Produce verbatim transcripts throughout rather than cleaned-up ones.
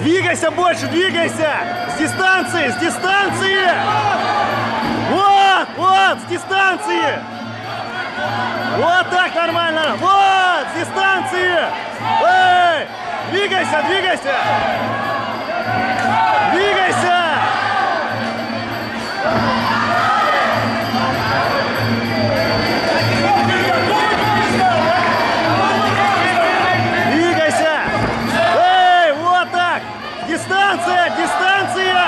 Двигайся больше, двигайся! С дистанции, с дистанции! Вот, вот, с дистанции! Вот так нормально! Вот, с дистанции! Эй! Двигайся, двигайся! Двигайся! Двигайся! Эй, вот так! Дистанция, дистанция!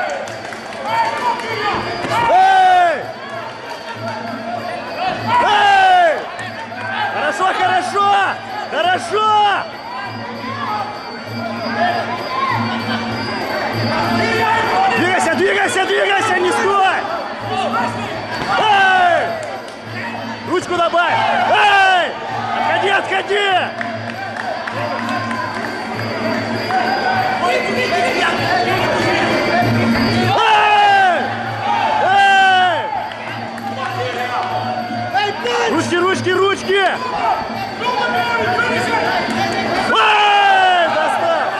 Эй! Эй! Хорошо, хорошо! Хорошо! Двигайся, двигайся, двигайся, не стой! Эй! Ручку добавь! Эй! Отходи, отходи! Эй! Ручки, ручки, ручки! Эй! Достав!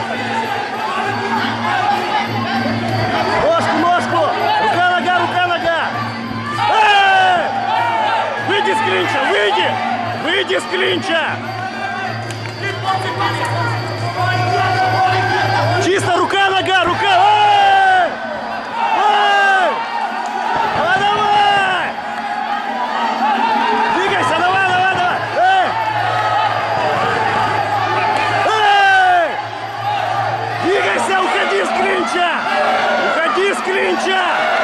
Ножку, ножку! Рука, нога, рука, нога! Эй! Выйди с клинча, выйди! Выйди с клинча! Чисто рука, нога, рука! Эй! Эй! Давай, давай! Двигайся, давай, давай, давай! Эй! Эй! Двигайся, уходи с клинча! Уходи с клинча!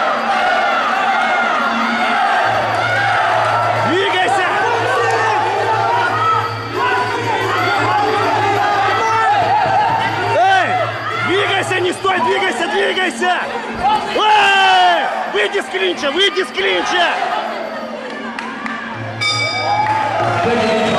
Двигайся! Двигайся, не стой, двигайся, двигайся! Эй! Выйди с клинча, выйди с клинча!